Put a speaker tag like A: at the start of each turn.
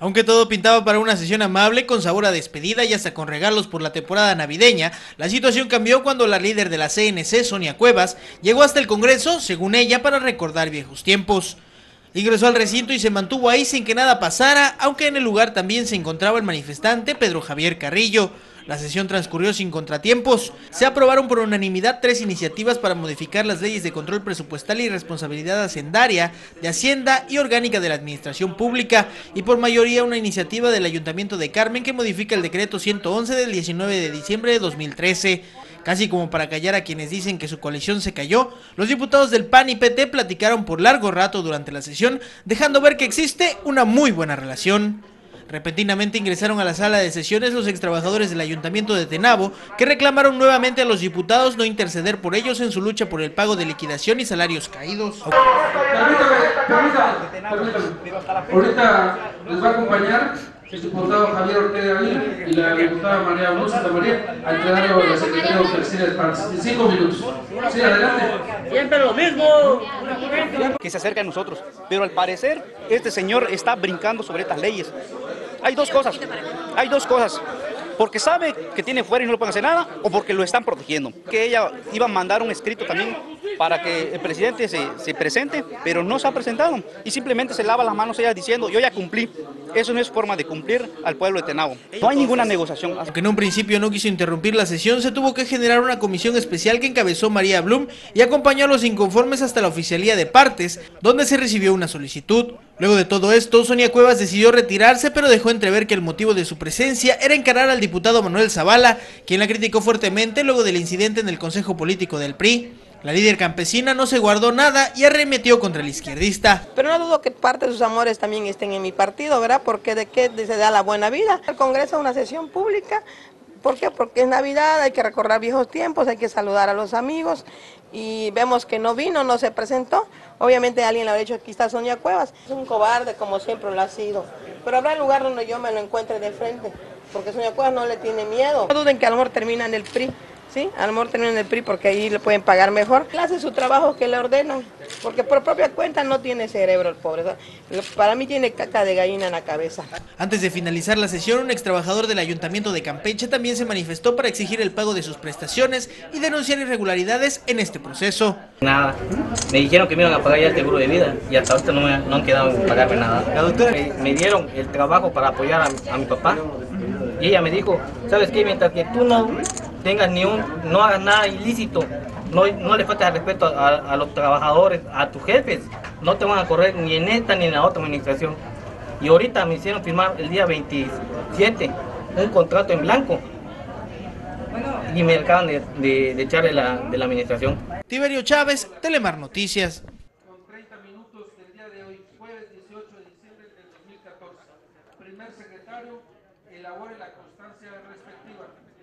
A: Aunque todo pintaba para una sesión amable, con sabor a despedida y hasta con regalos por la temporada navideña, la situación cambió cuando la líder de la CNC, Sonia Cuevas, llegó hasta el Congreso, según ella, para recordar viejos tiempos. Ingresó al recinto y se mantuvo ahí sin que nada pasara, aunque en el lugar también se encontraba el manifestante Pedro Javier Carrillo. La sesión transcurrió sin contratiempos. Se aprobaron por unanimidad 3 iniciativas para modificar las leyes de control presupuestal y responsabilidad hacendaria, de Hacienda y orgánica de la Administración Pública, y por mayoría una iniciativa del Ayuntamiento de Carmen que modifica el decreto 111 del 19 de diciembre de 2013. Casi como para callar a quienes dicen que su coalición se cayó, los diputados del PAN y PT platicaron por largo rato durante la sesión, dejando ver que existe una muy buena relación. Repentinamente ingresaron a la sala de sesiones los extrabajadores del Ayuntamiento de Tenabo, que reclamaron nuevamente a los diputados no interceder por ellos en su lucha por el pago de liquidación y salarios caídos.
B: Ahorita les va a acompañar el diputado Javier Ortega Aguirre y la diputada María Luz Santa María a entregar a la Secretaría de Oficinas para 5 minutos. Sí, adelante.
C: Siempre lo mismo. Que se acerca a nosotros, pero al parecer este señor está brincando sobre estas leyes. Hay dos cosas, porque sabe que tiene fuera y no le pueden hacer nada, o porque lo están protegiendo. Que ella iba a mandar un escrito también para que el presidente se presente, pero no se ha presentado y simplemente se lava las manos ella diciendo yo ya cumplí. Eso no es forma de cumplir al pueblo de Tenabo. No hay ninguna negociación.
A: Aunque en un principio no quiso interrumpir la sesión, se tuvo que generar una comisión especial que encabezó María Blum y acompañó a los inconformes hasta la oficialía de partes, donde se recibió una solicitud. Luego de todo esto, Sonia Cuevas decidió retirarse, pero dejó entrever que el motivo de su presencia era encarar al diputado Manuel Zavala, quien la criticó fuertemente luego del incidente en el Consejo Político del PRI. La líder campesina no se guardó nada y arremetió contra el izquierdista.
D: Pero no dudo que parte de sus amores también estén en mi partido, ¿verdad? Porque de qué se da la buena vida. El Congreso es una sesión pública. ¿Por qué? Porque es Navidad, hay que recordar viejos tiempos, hay que saludar a los amigos y vemos que no vino, no se presentó. Obviamente alguien le habrá dicho, aquí está Sonia Cuevas. Es un cobarde como siempre lo ha sido. Pero habrá lugar donde yo me lo encuentre de frente, porque Sonia Cuevas no le tiene miedo. No duden que a lo mejor termina en el PRI. Sí, a lo mejor termina en el PRI porque ahí le pueden pagar mejor. Él hace su trabajo que le ordenan, porque por propia cuenta no tiene cerebro el pobre. Para mí tiene caca de gallina en la cabeza.
A: Antes de finalizar la sesión, un extrabajador del Ayuntamiento de Campeche también se manifestó para exigir el pago de sus prestaciones y denunciar irregularidades en este proceso.
E: Nada, me dijeron que me iban a pagar ya el seguro de vida y hasta ahorita no han quedado en pagarme nada. La doctora me dieron el trabajo para apoyar a mi papá y ella me dijo, ¿sabes qué? Mientras que tú no tengas no hagas nada ilícito, no le faltes al respeto a los trabajadores, a tus jefes, no te van a correr ni en esta ni en la otra administración. Y ahorita me hicieron firmar el día 27 un contrato en blanco y me acaban de echar de la administración.
A: Tiberio Chávez, Telemar Noticias.
B: Con 30 minutos del día de hoy, jueves 18 de diciembre del 2014. Primer secretario, elabore la constancia respectiva.